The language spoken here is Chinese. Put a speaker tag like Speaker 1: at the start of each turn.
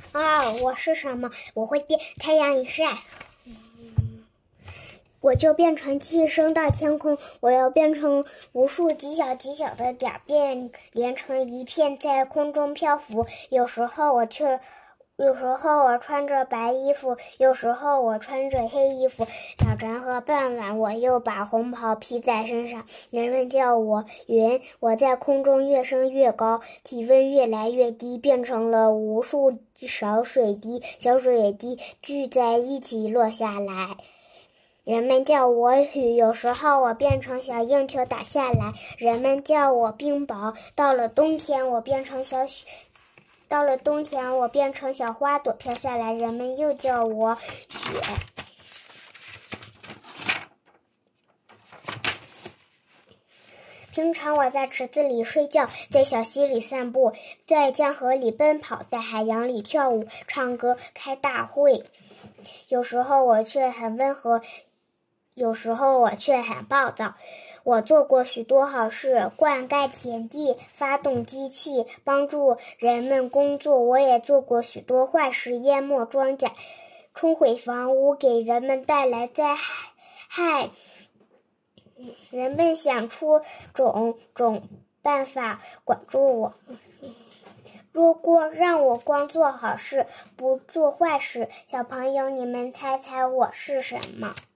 Speaker 1: 我是什么？我会变，太阳一晒，我就变成气升到天空。我要变成无数极小极小的点儿，连成一片，在空中漂浮。有时候我穿着白衣服，有时候我穿着黑衣服。早晨和傍晚，我又把红袍披在身上。人们叫我云，我在空中越升越高，体温越来越低，变成了无数小水滴，小水滴聚在一起落下来。人们叫我雨，有时候我变成小硬球打下来。人们叫我冰雹，到了冬天我变成小雪。到了冬天，我变成小花朵飘下来，人们又叫我雪。平常我在池子里睡觉，在小溪里散步，在江河里奔跑，在海洋里跳舞、唱歌、开大会。有时候我却很温和，有时候我却很暴躁。我做过许多好事，灌溉田地，发动机器，帮助人们工作。我也做过许多坏事，淹没庄稼，冲毁房屋，给人们带来灾害。人们想出种办法管住我。如果让我光做好事，不做坏事，小朋友，你们猜猜我是什么？